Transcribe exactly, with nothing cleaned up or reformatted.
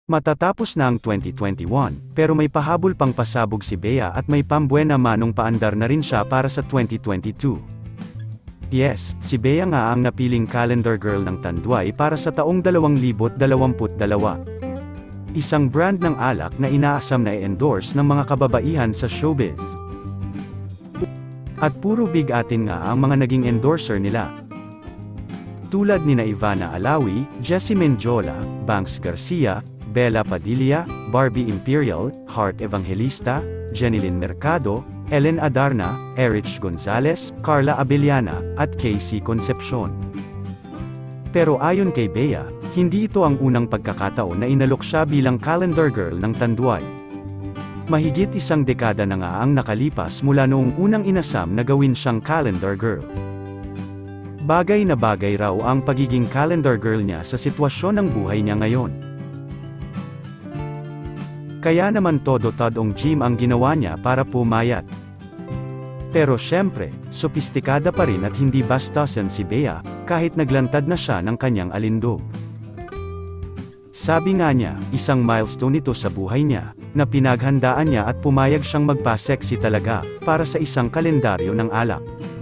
Matatapos na ang twenty twenty-one, pero may pahabol pang pasabog si Bea at may pambuena manong paandar na rin siya para sa twenty twenty-two. Yes, si Bea nga ang napiling calendar girl ng Tanduay para sa taong dalawang libo dalawampu't dalawa. Isang brand ng alak na inaasam na i-endorse ng mga kababaihan sa showbiz. At puro bigatin nga ang mga naging endorser nila. Tulad nina Ivana Alawi, Jessie Menjola, Banks Garcia, Bella Padilla, Barbie Imperial, Heart Evangelista, Jenilyn Mercado, Ellen Adarna, Erich Gonzalez, Carla Abellana, at Casey Concepcion. Pero ayon kay Bea, hindi ito ang unang pagkakataon na inalok siya bilang calendar girl ng Tanduay. Mahigit isang dekada na nga ang nakalipas mula noong unang inasam na gawin siyang calendar girl. Bagay na bagay raw ang pagiging calendar girl niya sa sitwasyon ng buhay niya ngayon. Kaya naman todo-tadong gym ang ginawa niya para pumayat. Pero syempre, sopistikada pa rin at hindi bastasan si Bea, kahit naglantad na siya ng kanyang alindog. Sabi nga niya, isang milestone ito sa buhay niya, na pinaghandaan niya at pumayag siyang magpa-sexy talaga, para sa isang kalendaryo ng alak.